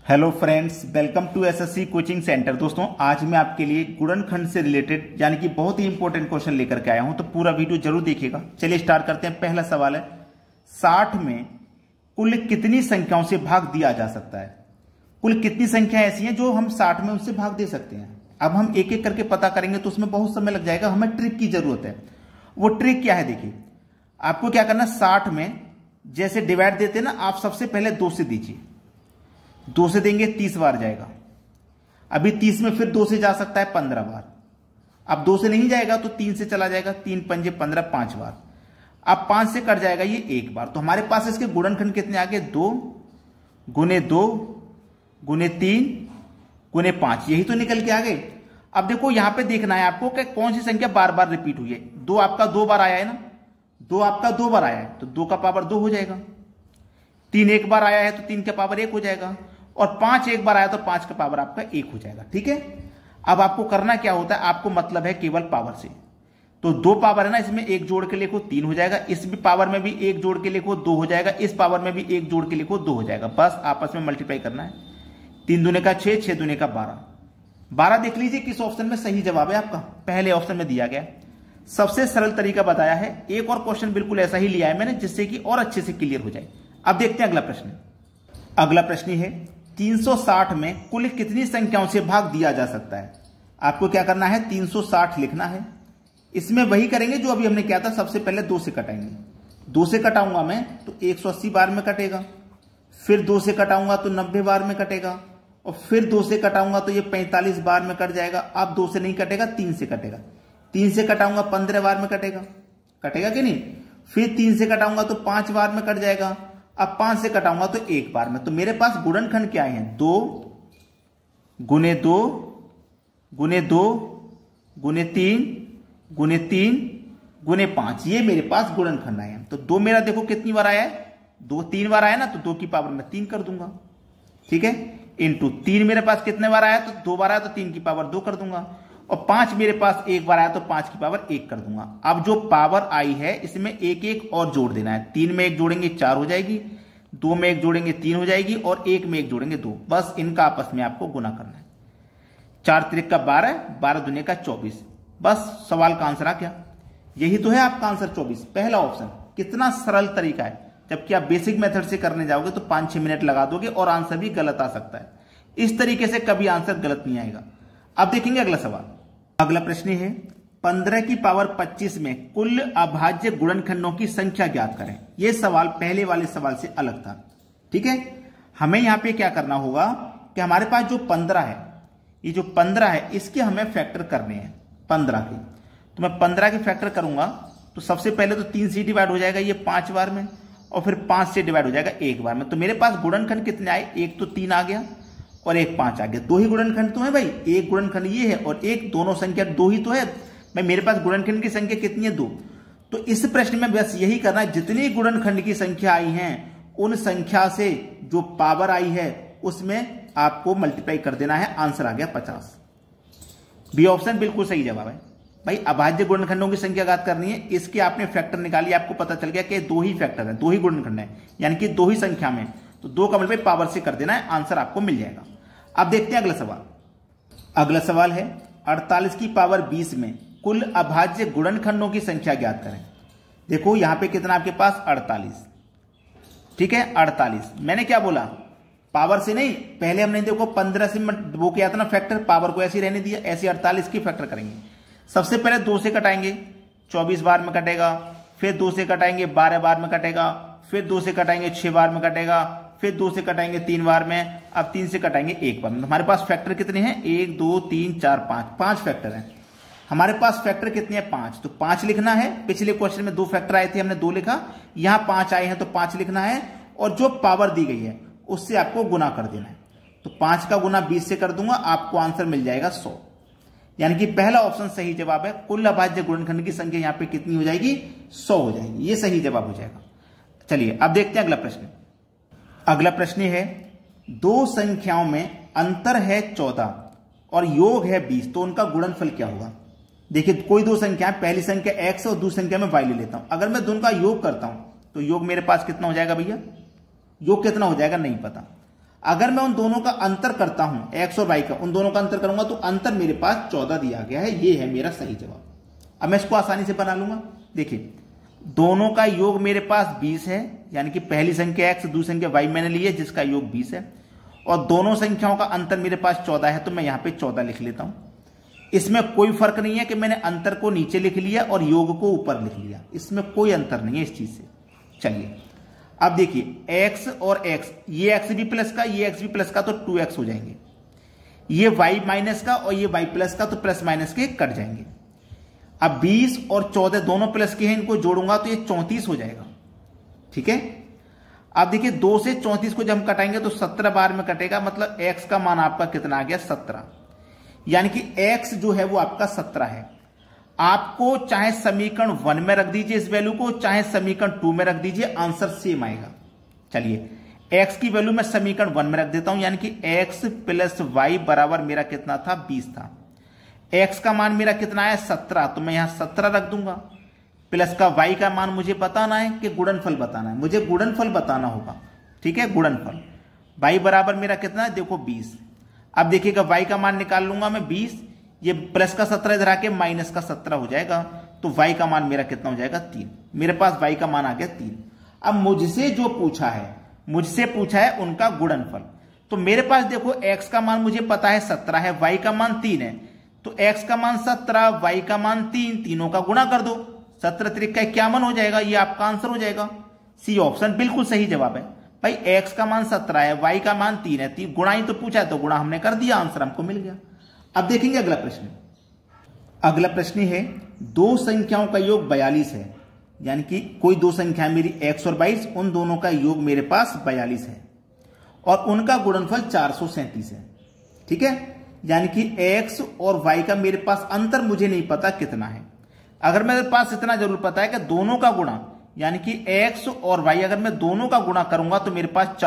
Hello friends, welcome to SSC coaching centre. दोस्तों, आज मैं आपके लिए गुणनखंड से रिलेटेड यानी कि बहुत ही इंपॉर्टेंट क्वेश्चन लेकर के आया हूं, तो पूरा वीडियो जरूर देखिएगा। चलिए स्टार्ट करते हैं। पहला सवाल है, 60 में कुल कितनी संख्याओं से भाग दिया जा सकता है? कुल कितनी संख्या ऐसी हैं जो हम 60 में उससे भाग दे सकते हैं? अब हम एक एक करके पता करेंगे तो उसमें बहुत समय लग जाएगा, हमें ट्रिक की जरूरत है। वो ट्रिक क्या है, देखिए आपको क्या करना, 60 में जैसे डिवाइड देते हैं ना, आप सबसे पहले 2 से दीजिए। 2 से देंगे 30 बार जाएगा। अभी 30 में फिर 2 से जा सकता है 15 बार। अब 2 से नहीं जाएगा तो 3 से चला जाएगा, 3 पंजे 15, 5 बार। अब 5 से कट जाएगा ये 1 बार। तो हमारे पास इसके गुणनखंड कितने आ गए? 2 गुने 2 गुने 3 गुने 5, यही तो निकल के आ गए। अब देखो यहां पे देखना है आपको कि कौन सी संख्या बार बार रिपीट हुई है। 2 आपका 2 बार आया है ना, 2 आपका 2 बार आया है तो 2 का पावर 2 हो जाएगा। 3 एक बार आया है तो 3 का पावर 1 हो जाएगा, और 5 एक बार आया तो 5 का पावर आपका 1 हो जाएगा। ठीक है, अब आपको करना क्या होता है, आपको मतलब है केवल पावर से। तो 2 पावर है ना, इसमें 1 जोड़ के लिखो 3 हो जाएगा, इस पावर में भी 1 जोड़ के लिखो 2 हो जाएगा, इस पावर में भी 1 जोड़ के लिखो 2 हो जाएगा। बस आपस में मल्टीप्लाई करना है। 3 दूने का 6, 6 दूने का 12। 12 देख लीजिए किस ऑप्शन में सही जवाब है आपका, पहले ऑप्शन में दिया गया। सबसे सरल तरीका बताया है। एक और क्वेश्चन बिल्कुल ऐसा ही लिया है मैंने, जिससे कि और अच्छे से क्लियर हो जाए। अब देखते हैं अगला प्रश्न। अगला प्रश्न है, 360 में कुल कितनी संख्याओं से भाग दिया जा सकता है? आपको क्या करना है, 360 लिखना है। इसमें वही करेंगे जो अभी हमने किया था, सबसे पहले 2 से कटाएंगे। 2 से कटाऊंगा मैं तो 180 बार में कटेगा, फिर 2 से कटाऊंगा तो 90 बार में कटेगा, और फिर 2 से कटाऊंगा तो ये 45 बार में कट जाएगा। अब 2 से नहीं कटेगा, 3 से कटेगा। 3 से कटाऊंगा 15 बार में कटेगा, कटेगा कि नहीं? फिर 3 से कटाऊंगा तो 5 बार में कट जाएगा। अब 5 से कटाऊंगा तो 1 बार में। तो मेरे पास गुणनखंड क्या है, 2 गुने 2 गुने 2 गुने 3 गुने 3 गुने 5, ये मेरे पास गुणनखंड आए हैं। तो 2 मेरा देखो कितनी बार आया है, 2 3 बार आया ना, तो 2 की पावर में 3 कर दूंगा। ठीक है, इंटू 3 मेरे पास कितने बार आया, तो 2 बार आया तो 3 की पावर 2 कर दूंगा, और 5 मेरे पास 1 बार आया तो 5 की पावर 1 कर दूंगा। अब जो पावर आई है इसमें एक एक और जोड़ देना है। 3 में 1 जोड़ेंगे 4 हो जाएगी, 2 में 1 जोड़ेंगे 3 हो जाएगी, और 1 में 1 जोड़ेंगे 2। बस इनका आपस में आपको गुना करना है। 4 त्रिक का 12, 12 दूने का 24। बस सवाल का आंसर आ गया। यही तो है आपका आंसर 24, पहला ऑप्शन। कितना सरल तरीका है, जबकि आप बेसिक मेथड से करने जाओगे तो 5-6 मिनट लगा दोगे और आंसर भी गलत आ सकता है। इस तरीके से कभी आंसर गलत नहीं आएगा। अब देखेंगे अगला सवाल। अगला प्रश्न है, 15 की पावर 25 में कुल अभाज्य गुणनखंडों की संख्या ज्ञात करें। यह सवाल पहले वाले सवाल से अलग था। ठीक है, हमें यहां पे क्या करना होगा कि हमारे पास जो 15 है, ये जो 15 है इसके हमें फैक्टर करने हैं 15 के। तो मैं 15 के फैक्टर करूंगा तो सबसे पहले तो 3 से डिवाइड हो जाएगा ये 5 बार में, और फिर 5 से डिवाइड हो जाएगा 1 बार में। तो मेरे पास गुणनखंड कितने आए, एक तो 3 आ गया और एक 5 आ गया। 2 ही गुणनखंड तो है भाई, एक गुणनखंड ये है और एक, दोनों संख्या 2 ही तो है भाई। मेरे पास गुणनखंड की संख्या कितनी है, 2। तो इस प्रश्न में बस यही करना है, जितनी गुणनखंड की संख्या आई है उन संख्या से जो पावर आई है उसमें आपको मल्टीप्लाई कर देना है। आंसर आ गया 50। बी ऑप्शन बिल्कुल सही जवाब है भाई। अभाज्य गुणनखंडों की संख्या ज्ञात करनी है, इसके आपने फैक्टर निकाली, आपको पता चल गया कि 2 ही फैक्टर है, 2 ही गुणनखंड है, यानी कि 2 ही संख्या में। तो 2 का मल्टीप्लाई पावर से कर देना है, आंसर आपको मिल जाएगा। अब देखते हैं अगला सवाल। अगला सवाल है, 48 की पावर 20 में कुल अभाज्य गुणनखंडों की संख्या ज्ञात करें। देखो यहां पे कितना आपके पास, 48। ठीक है, 48 मैंने क्या बोला, पावर से नहीं, पहले हमने देखो 15 से वो किया था ना फैक्टर, पावर को ऐसे रहने दिया, ऐसे 48 की फैक्टर करेंगे। सबसे पहले 2 से कटाएंगे 24 बार में कटेगा, फिर 2 से कटाएंगे 12 बार में कटेगा, फिर 2 से कटाएंगे 6 बार में कटेगा, फिर 2 से कटाएंगे 3 बार में, अब 3 से कटाएंगे 1 बार में। हमारे पास फैक्टर कितने हैं, 1 2 3 4 5, 5 फैक्टर हैं हमारे पास। फैक्टर कितने हैं, 5। तो 5 लिखना है। पिछले क्वेश्चन में 2 फैक्टर आए थे, हमने 2 लिखा, यहां 5 आए हैं तो 5 लिखना है, और जो पावर दी गई है उससे आपको गुना कर देना है। तो 5 का गुना 20 से कर दूंगा, आपको आंसर मिल जाएगा 100। यानी कि पहला ऑप्शन सही जवाब है। कुल अभाज्य गुणनखंड की संख्या यहां पे कितनी हो जाएगी, 100 हो जाएगी। ये सही जवाब हो जाएगा। चलिए अब देखते हैं अगला प्रश्न। अगला प्रश्न है, 2 संख्याओं में अंतर है 14 और योग है 20, तो उनका गुणनफल क्या होगा? देखिए कोई 2 संख्या है, पहली संख्या x और दूसरी संख्या में y ले लेता हूं। अगर मैं दोनों का योग करता हूं तो योग मेरे पास कितना हो जाएगा भैया, योग कितना हो जाएगा नहीं पता। अगर मैं उन दोनों का अंतर करता हूं, x और y का, उन दोनों का अंतर करूंगा तो अंतर मेरे पास 14 दिया गया है। ये है मेरा सही जवाब। अब मैं इसको आसानी से बना लूंगा। देखिए, दोनों का योग मेरे पास 20 है, यानी कि पहली संख्या x, दूसरी संख्या y मैंने ली है जिसका योग 20 है, और दोनों संख्याओं का अंतर मेरे पास 14 है, तो मैं यहां पे 14 लिख लेता हूं। इसमें कोई फर्क नहीं है कि मैंने अंतर को नीचे लिख लिया और योग को ऊपर लिख लिया, इसमें कोई अंतर नहीं है इस चीज से। चलिए अब देखिए, x और x, ये x भी प्लस का, ये x भी प्लस का, तो 2x हो जाएंगे। ये y माइनस का और ये y प्लस का, तो प्लस माइनस के कट जाएंगे। अब 20 और 14 दोनों प्लस के हैं, इनको जोड़ूंगा तो ये 34 हो जाएगा। ठीक है, अब देखिए 2 से 34 को जब हम कटाएंगे तो 17 बार में कटेगा, मतलब x का मान आपका कितना आ गया, 17। यानी कि x जो है वो आपका 17 है। आपको चाहे समीकरण 1 में रख दीजिए इस वैल्यू को, चाहे समीकरण 2 में रख दीजिए, आंसर सेम आएगा। चलिए, x की वैल्यू मैं समीकरण 1 में रख देता हूं, यानी कि x प्लस y बराबर मेरा कितना था, 20 था। x का मान मेरा कितना है, 17, तो मैं यहां 17 रख दूंगा। प्लस का y का मान मुझे बताना है कि गुणनफल बताना है, मुझे गुणनफल बताना होगा। ठीक है, गुणनफल y बराबर मेरा कितना है, देखो 20। अब देखिएगा y का मान निकाल लूंगा मैं 20, ये प्लस का 17 इधर आके माइनस का 17 हो जाएगा, तो y का मान मेरा कितना हो जाएगा, 3। मेरे पास y का मान आ गया 3। अब मुझसे जो पूछा है, मुझसे पूछा है उनका गुणनफल, तो मेरे पास देखो x का मान मुझे पता है 17 है, y का मान 3 है, तो x का मान 17, y का मान 3, तीनों का गुणा कर दो, 17 त्रिक का 51 हो जाएगा, ये आपका आंसर हो जाएगा। सी ऑप्शन बिल्कुल सही जवाब है भाई। x का मान 17 है, y का मान 3 है, 3 गुणा ही तो पूछा है, तो गुणा हमने कर दिया, आंसर हमको मिल गया। अब देखेंगे अगला प्रश्न। अगला प्रश्न है, दो संख्याओं का योग 42 है, यानी कि कोई दो संख्या मेरी x और 22, उन दोनों का योग मेरे पास 42 है और उनका गुणनफल 437 है। ठीक है, यानी कि x और y का मेरे पास अंतर मुझे नहीं पता कितना है। अगर मेरे पास इतना जरूर पता है कि दोनों का गुणा, यानी कि x और y अगर मैं दोनों का गुणा करूंगा तो मेरे पास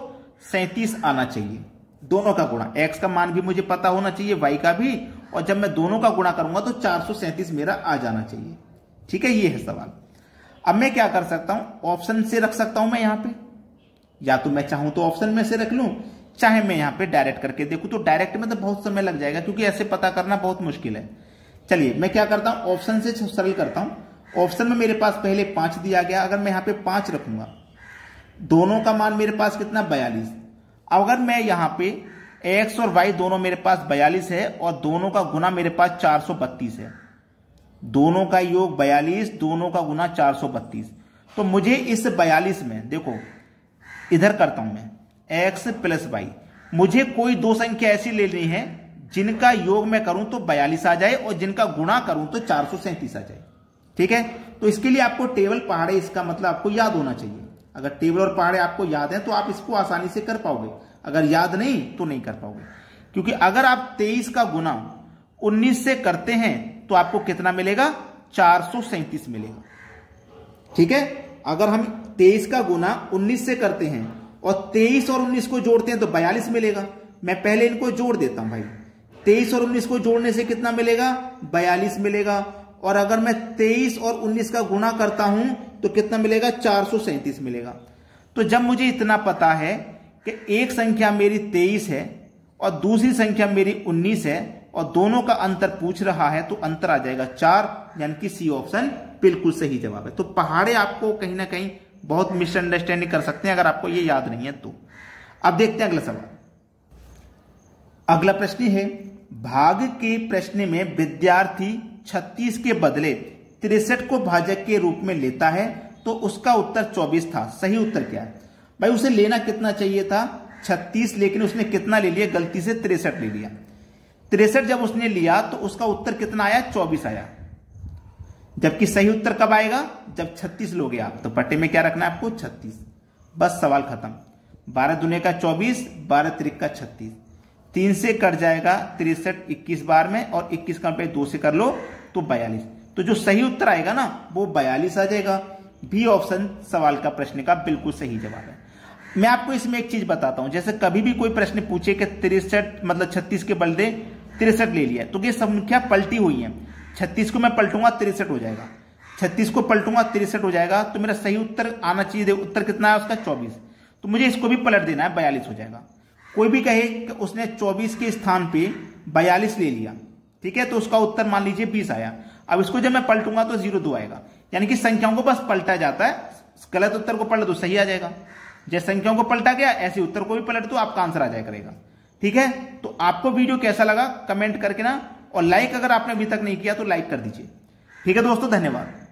437 आना चाहिए। दोनों का गुणा, x का मान भी मुझे पता होना चाहिए, y का भी, और जब मैं दोनों का गुणा करूंगा तो 437 मेरा आ जाना चाहिए। ठीक है, ये है सवाल। अब मैं क्या कर सकता हूं, ऑप्शन से रख सकता हूं मैं यहां पे, या तो मैं चाहूं तो ऑप्शन में से रख लूं, चाहे मैं यहां पे डायरेक्ट करके देखूं। तो डायरेक्ट में तो बहुत समय लग जाएगा, क्योंकि ऐसे पता करना बहुत मुश्किल है। चलिए मैं क्या करता हूं, ऑप्शन से सरल करता हूं। ऑप्शन में मेरे पास पहले 5 दिया गया, अगर मैं यहां पे 5 रखूंगा, दोनों का मान मेरे पास कितना, 42। अगर मैं यहां पे x और y दोनों मेरे पास 42 है और दोनों का गुना मेरे पास 432 है, दोनों का योग 42, दोनों का गुना 432, तो मुझे इस 42 में देखो इधर करता हूं मैं x प्लस y, मुझे कोई दो संख्या ऐसी लेनी है जिनका योग मैं करूं तो 42 आ जाए और जिनका गुणा करूं तो 437 आ जाए। ठीक है, तो इसके लिए आपको टेबल पहाड़े, इसका मतलब आपको याद होना चाहिए। अगर टेबल और पहाड़े आपको याद है तो आप इसको आसानी से कर पाओगे, अगर याद नहीं तो नहीं कर पाओगे। क्योंकि अगर आप 23 का गुना 19 से करते हैं तो आपको कितना मिलेगा, 437 मिलेगा। ठीक है, अगर हम 23 का गुना 19 से करते हैं और 23 और 19 को जोड़ते हैं तो 42 मिलेगा। मैं पहले इनको जोड़ देता हूं भाई, 23 और 19 को जोड़ने से कितना मिलेगा, 42 मिलेगा। और अगर मैं 23 और 19 का गुणा करता हूं तो कितना मिलेगा, 437 मिलेगा। तो जब मुझे इतना पता है कि एक संख्या मेरी 23 है और दूसरी संख्या मेरी 19 है और दोनों का अंतर पूछ रहा है, तो अंतर आ जाएगा 4, यानी कि सी ऑप्शन बिल्कुल सही जवाब है। तो पहाड़े आपको कहीं ना कहीं बहुत मिसअंडरस्टैंडिंग कर सकते हैं अगर आपको ये याद नहीं है तो। अब देखते हैं अगला सवाल। अगला प्रश्न है, भाग के प्रश्न में विद्यार्थी 36 के बदले 63 को भाजक के रूप में लेता है, तो उसका उत्तर 24 था। सही उत्तर क्या है भाई, उसे लेना कितना चाहिए था, 36, लेकिन उसने कितना ले लिया, गलती से 63 ले लिया। 63 जब उसने लिया तो उसका उत्तर कितना आया, 24 आया। जबकि सही उत्तर कब आएगा, जब 36 लोगे आप, तो पट्टे में क्या रखना है आपको, 36। बस सवाल खत्म। 12 दूने का 24, 12 त्रिक का 36, 3 से कट जाएगा 63 21 बार में, और 21 का 2 से कर लो तो 42। तो जो सही उत्तर आएगा ना वो 42 आ जाएगा। बी ऑप्शन सवाल का प्रश्न का बिल्कुल सही जवाब है। मैं आपको इसमें एक चीज बताता हूं, जैसे कभी भी कोई प्रश्न पूछे कि 63 मतलब 36 के बदले 63 ले लिया, तो ये संख्या पलटी हुई है। 36 को मैं पलटूंगा 63 हो जाएगा, 36 को पलटूंगा 63 हो जाएगा, तो मेरा सही उत्तर आना चाहिए। उत्तर कितना है उसका, 24। तो मुझे इसको भी पलट देना है, 42 हो जाएगा। कोई भी कहे कि उसने 24 के स्थान पे 42 ले लिया, ठीक है, तो उसका उत्तर मान लीजिए 20 आया। अब इसको जब मैं पलटूंगा तो 02 आएगा, यानी कि संख्याओं को बस पलटा जाता है, गलत उत्तर को पलट दो सही आ जाएगा। जैसे संख्याओं को पलटा गया ऐसे उत्तर को भी पलट दो, आपका आंसर आ जाया करेगा। ठीक है, तो आपको वीडियो कैसा लगा कमेंट करके ना, और लाइक अगर आपने अभी तक नहीं किया तो लाइक कर दीजिए। ठीक है दोस्तों, धन्यवाद।